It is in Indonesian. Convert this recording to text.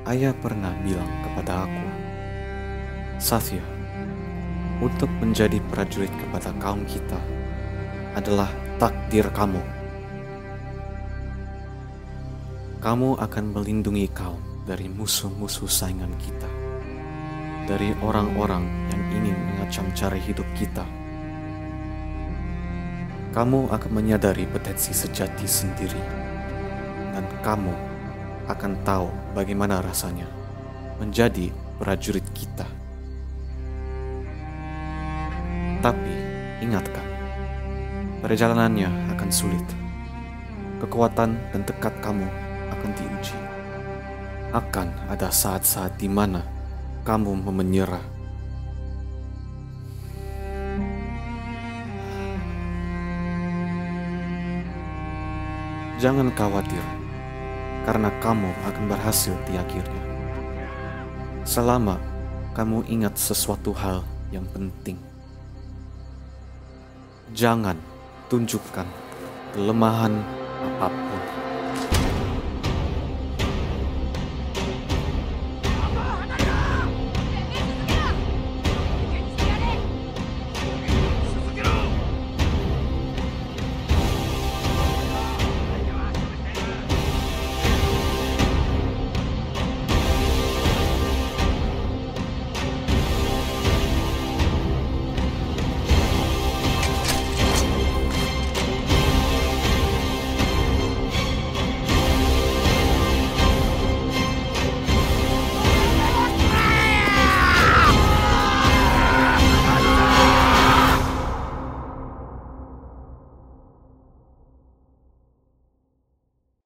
Ayah pernah bilang kepada aku, Satya, untuk menjadi prajurit kepada kaum kita adalah takdir kamu. Kamu akan melindungi kaum dari musuh-musuh saingan kita, dari orang-orang yang ingin mengacam cara hidup kita. Kamu akan menyadari potensi sejati sendiri, dan kamu akan tahu bagaimana rasanya menjadi prajurit kita. Tapi ingatkan, perjalanannya akan sulit. Kekuatan dan tekad kamu akan diuji. Akan ada saat-saat di mana kamu menyerah. Jangan khawatir, karena kamu akan berhasil di akhirnya. Selama kamu ingat sesuatu hal yang penting. Jangan tunjukkan kelemahan apapun.